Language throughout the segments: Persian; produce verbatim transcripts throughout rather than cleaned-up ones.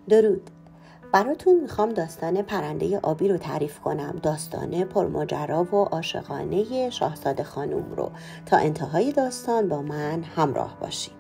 درود. براتون میخوام داستان پرنده آبی رو تعریف کنم. داستان پرماجرا و عاشقانه شاهزاده خانوم رو. تا انتهای داستان با من همراه باشید.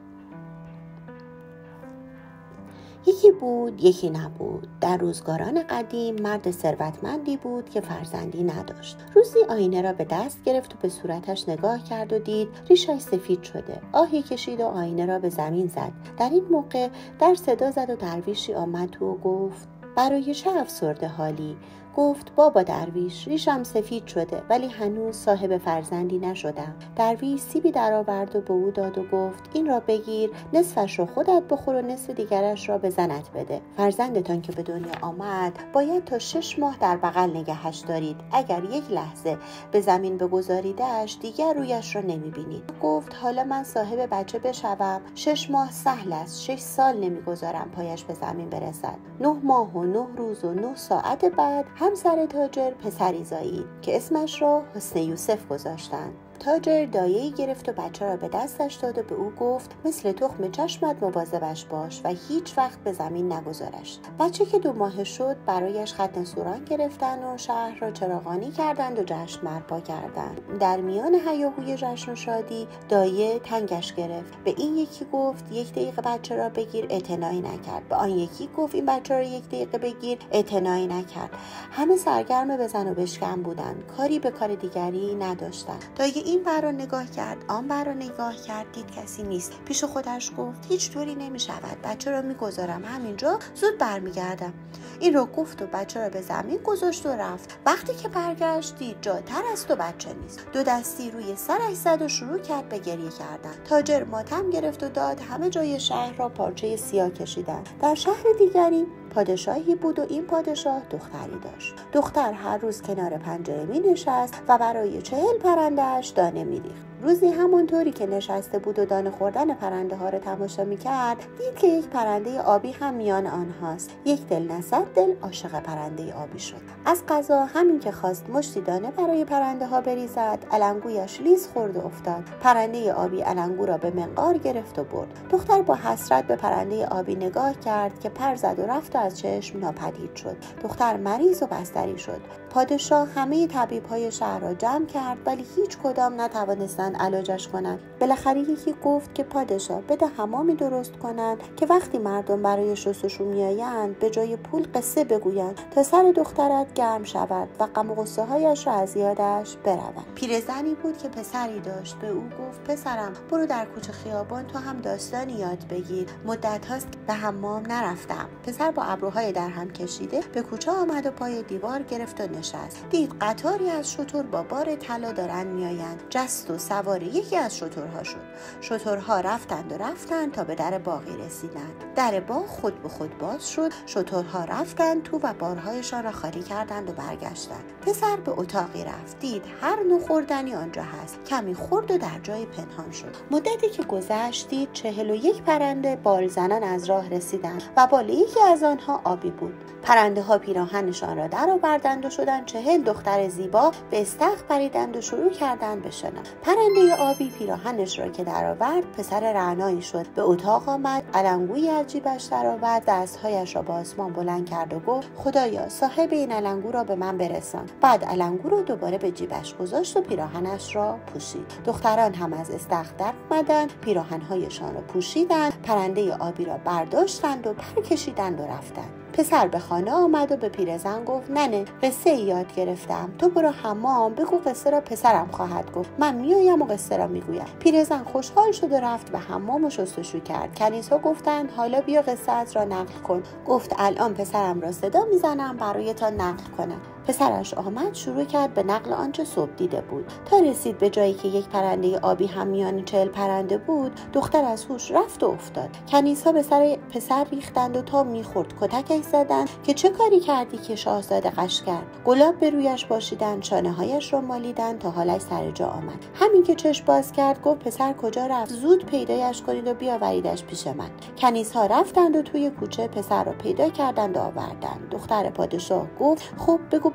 یکی بود یکی نبود. در روزگاران قدیم مرد ثروتمندی بود که فرزندی نداشت. روزی آینه را به دست گرفت و به صورتش نگاه کرد و دید ریشش سفید شده. آهی کشید و آینه را به زمین زد. در این موقع در صدا زد و درویشی آمد و گفت: برای چه افسرده حالی؟ گفت: بابا درویش، ریشم سفید شده ولی هنوز صاحب فرزندی نشدم. درویش سیبی در آورد و به او داد و گفت: این را بگیر، نصفش را خودت بخور و نصف دیگرش را به زنت بده. فرزندتان که به دنیا آمد باید تا شش ماه در بغل نگهش دارید. اگر یک لحظه به زمین بگذاریدش دیگر رویش را نمیبینید. گفت: حالا من صاحب بچه بشوم، شش ماه سهل است، شش سال نمیگذارم پایش به زمین برسد. نه ماه و نه روز و نه ساعت بعد همسر تاجر پسری زایید که اسمش را حسن یوسف گذاشتند. تاجر دایه‌ای گرفت و بچه را به دستش داد و به او گفت: مثل تخم چشمت مواظبش باش و هیچ وقت به زمین نگذارش. بچه که دو ماه شد برایش ختن سوران گرفتند و شهر را چراغانی کردند و جشن برپا کردند. در میان هیاهوی جشن و شادی دایه تنگش گرفت. به این یکی گفت: یک دقیقه بچه را بگیر، اعتنایی نکرد. به آن یکی گفت: این بچه را یک دقیقه بگیر، اعتنایی نکرد. همه سرگرم بزن و بشکن بودند، کاری به کار دیگری نداشتند. دایه این بر را نگاه کرد، آن بر را نگاه کرد، دید کسی نیست. پیش خودش گفت: هیچ طوری نمی شود، بچه را می گذارم همینجا، زود برمیگردم. این رو گفت و بچه را به زمین گذاشت و رفت. وقتی که برگشت دید جاتر است و بچه نیست. دو دستی روی سرش زد و شروع کرد به گریه کردن. تاجر ماتم گرفت و داد همه جای شهر را پارچه سیاه کشیدن. در شهر دیگری پادشاهی بود و این پادشاه دختری داشت. دختر هر روز کنار پنجره می نشست و برای چهل پرندهش دانه می ریخت. روزی همونطوری که نشسته بود و دانه خوردن پرنده ها را تماشا می کرد دید که یک پرنده آبی هم میان آنهاست. یک دل نه صد دل عاشق پرنده آبی شد. از قضا همین که خواست مشتی دانه برای پرنده ها بریزد علنگویش لیز خورد و افتاد. پرنده آبی علنگو را به منقار گرفت و برد. دختر با حسرت به پرنده آبی نگاه کرد که پر زد و رفت و از چشم ناپدید شد. دختر مریض و بستری شد. پادشاه همه طبیب‌های شهر را جمع کرد ولی هیچ کدام نتوانستند علاجش کنند. بالاخره یکی گفت که پادشاه بده حمامی درست کنند که وقتی مردم برای شستشو میآیند به جای پول قصه بگویند تا سر دخترت گرم شود و غم و غصه هایش را از یادش برود. پیرزنی بود که پسری داشت. به او گفت: پسرم برو در کوچه خیابان تو هم داستانی یاد بگیر، مدت هاست به حمام نرفتم. پسر با ابروهای در هم کشیده به کوچه آمد و پای دیوار گرفت و نشست. دید قطاری از شتر با بار طلا دارند میآیند. جست و سوار یکی از شترها شد. شترها رفتند و رفتند تا به در باغی رسیدند. در باغ خود به خود باز شد. شترها رفتند تو و بارهایشان را خالی کردند و برگشتند. پسر به اتاقی رفت. دید هر نوع خوردنی آنجا هست. کمی خورد و در جای پنهان شد. مدتی که گذشت دید چهل و یک پرنده بال زنان از راه رسیدند و بال یکی از آنها آبی بود. پرنده ها پیراهنشان را در آوردند و شدند چهل دختر زیبا، به استخر پریدند و شروع کردند به شنا. پرنده آبی پیراهنش را که در آورد پسر رعنایی شد. به اتاق آمد، علنگویی از جیبش در آورد، دستهایش را به آسمان بلند کرد و گفت: خدایا صاحب این علنگو را به من برسان. بعد علنگو را دوباره به جیبش گذاشت و پیراهنش را پوشید. دختران هم از استخر در آمدند، پیراهنهایشان را پوشیدند، پرنده آبی را برداشتند و پر کشیدند و رفتند. پسر به خانه آمد و به پیرزن گفت: ننه قصه یاد گرفتم، تو برو حمام بگو قصه را پسرم خواهد گفت، من میایم و قصه را میگویم. پیرزن خوشحال شد و رفت به حمام و شستشو کرد. کنیزها گفتند: حالا بیا قصه را نقل کن. گفت: الان پسرم را صدا میزنم برایتان نقل کنم. پسرش آمد شروع کرد به نقل آنچه صبح دیده بود تا رسید به جایی که یک پرنده آبی هم میان چهل پرنده بود. دختر از هوش رفت و افتاد. کنیزها به سر پسر ریختند و تا میخورد کتکش زدند که چه کاری کردی که شاهزاده غش کرد. گلاب به رویش پاشیدند، شانه هایش را مالیدند تا حالش سر جا آمد. همین که چشم باز کرد گفت: پسر کجا رفت؟ زود پیدایش کنید و بیاوریدش پیش من. کنیزها رفتند و توی کوچه پسر را پیدا کردند و آوردند. دختر پادشاه گفت: خب بگو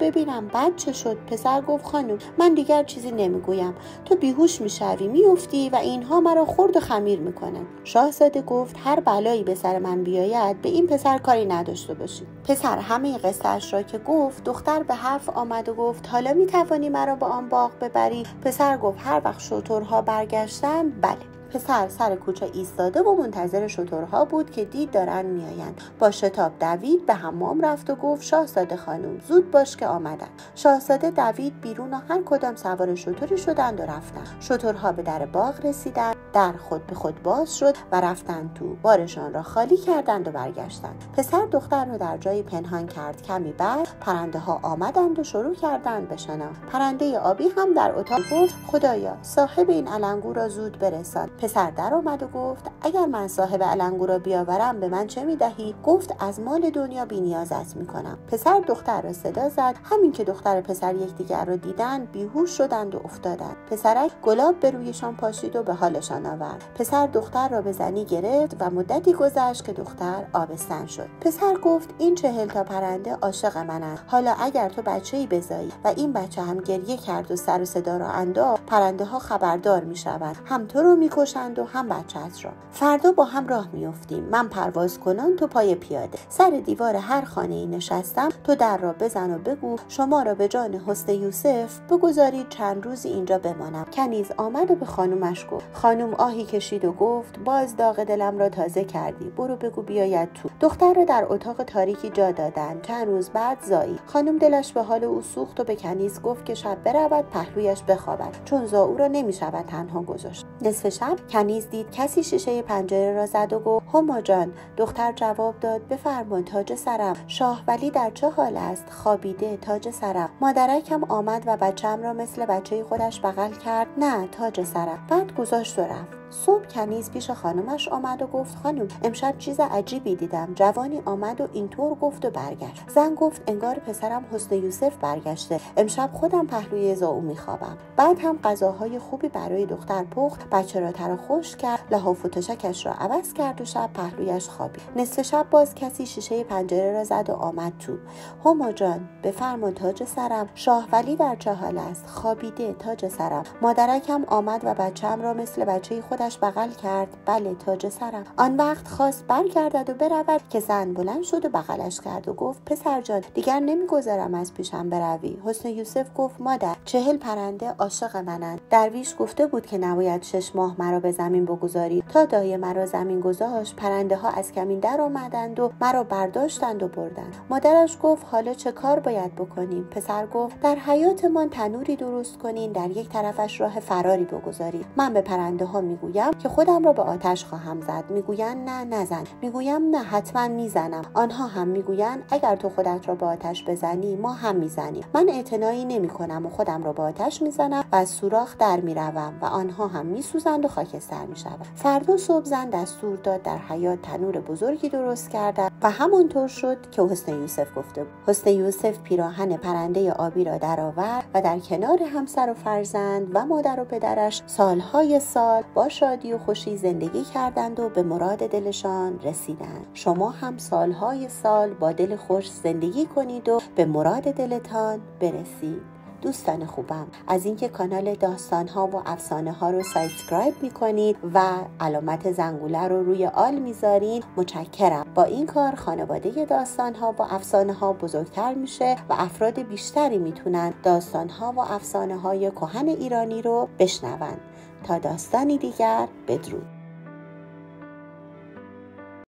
ببینم بعد چه شد. پسر گفت خانم من دیگر چیزی نمیگویم، تو بیهوش میشوی، میافتی و اینها مرا خرد و خمیر میکنن. شاهزاده گفت هر بلایی به سر من بیاید به این پسر کاری نداشته باشید. پسر همه قصه‌اش را که گفت، دختر به حرف آمد و گفت حالا میتوانی مرا به آن باغ ببری؟ پسر گفت هر وقت شترها برگشتند بله. پسر سر کوچه ایستاده و منتظر شترها بود که دید دارن میآیند. با شتاب دوید به حمام رفت و گفت شاهزاده خانم زود باش که آمدن. شاهزاده دوید بیرون و هر کدام سوار شتری شدند و رفتند. شترها به در باغ رسیدند، در خود به خود باز شد و رفتند تو. بارشان را خالی کردند و برگشتند. پسر دختر را در جایی پنهان کرد. کمی بعد پرنده ها آمدند و شروع کردند به شنا. پرنده آبی هم در اتاق گفت خدایا صاحب این علنگو را زود برسان. پسر در آمد و گفت اگر من صاحب علنگو را بیاورم به من چه میدهی؟ گفت از مال دنیا بی نیازت میکنم. پسر دختر را صدا زد. همین که دختر پسر یکدیگر را دیدند بیهوش شدند و افتادند. پسرک گلاب به رویشان پاشید و به حالشان آورد. پسر دختر را به زنی گرفت و مدتی گذشت که دختر آبستن شد. پسر گفت این چهل تا پرنده عاشق منند. حالا اگر تو بچه‌ای بزایی و این بچه هم گریه کرد و سر و صدا را انداخت، پرنده ها خبردار میشوند، هم تو رو میکشند و هم بچه‌ات را. فردا با هم راه میافتیم. من پرواز کنان تو پای پیاده. سر دیوار هر خانه‌ای نشستم، تو در را بزن و بگو شما را به جان حسن یوسف بگذارید چند روزی اینجا بمانم. کنیز آمد و به خانومش گفت. خانوم آهی کشید و گفت باز داغ دلم را تازه کردی، برو بگو بیاید تو. دختر را در اتاق تاریکی جا دادند. چند روز بعد زایی. خانوم دلش به حال او سوخت و به کنیز گفت که شب برود پهلویش بخوابد، چون زاو را نمیشود تنها گذاشت. نصف شب کنیز دید کسی شیشه پنجره را زد و گفت هما جان. دختر جواب داد بفرما تاج سرم. شاه ولی در چه حال است؟ خوابیده تاج سرم. مادرکم آمد و بچه‌ام را مثل بچه خودش بغل کرد. نه تاج سرم. بعد گذاشت و رفت. صبح کنیز پیش خانمش آمد و گفت خانم امشب چیز عجیبی دیدم. جوانی آمد و اینطور گفت و برگشت. زن گفت انگار پسرم حسن یوسف برگشته. امشب خودم پهلوی زاو میخوابم. بعد هم غذاهای خوبی برای دختر پخت، بچه را تر و خوش کرد، لحاف و تشکش را عوض کرد و شب پهلویش خوابید. نصف شب باز کسی شیشه پنجره را زد و آمد تو. هما جان بفرما تاج سرم. شاه ولی در چه حال است؟ خوابیده تاج سرم. مادرکم آمد و بچه‌ام را مثل بچه خودش بغل کرد. بله تاج سرم. آن وقت خواست برگردد و برود که زن بلند شد و بغلش کرد و گفت پسر جان دیگر نمیگذارم از پیشم بروی. حسن یوسف گفت مادر چهل پرنده عاشق منند. درویش گفته بود که نباید شش ماه مرا به زمین بگذاری. تا دایه مرا زمین گذاشت پرنده ها از کمین در آمدند و مرا برداشتند و بردند. مادرش گفت حالا چه کار باید بکنیم؟ پسر گفت در حیاتمان تنوری درست کنین، در یک طرفش راه فراری بگذارید. من به پرنده ها میگویم که خودم را به آتش خواهم زد. میگویند نه نزن. میگویم نه حتما میزنم. آنها هم میگویند اگر تو خودت را به آتش بزنی ما هم میزنیم. من اعتنایی نمیکنم و خودم را به آتش میزنم و از سوراخ در میروم و آنها هم میسوزند و خاکستر میشوند. فردا صبح زن دستور داد در حیاط تنور بزرگی درست کردند و همانطور شد که حسن یوسف گفته بود. حسن یوسف پیراهن پرنده آبی را درآورد و در کنار همسر و فرزند و مادر و پدرش سالهای سال با شادی و خوشی زندگی کردند و به مراد دلشان رسیدند. شما هم سالهای سال با دل خوش زندگی کنید و به مراد دلتان برسید. دوستان خوبم، از اینکه کانال داستان ها و افسانه ها رو سابسکرایب میکنید و علامت زنگوله رو روی آل میذارین متشکرم. با این کار خانواده داستان ها و افسانه ها بزرگتر میشه و افراد بیشتری میتونن داستان ها و افسانه های کهن ایرانی رو بشنون. تا داستانی دیگر، بدرود.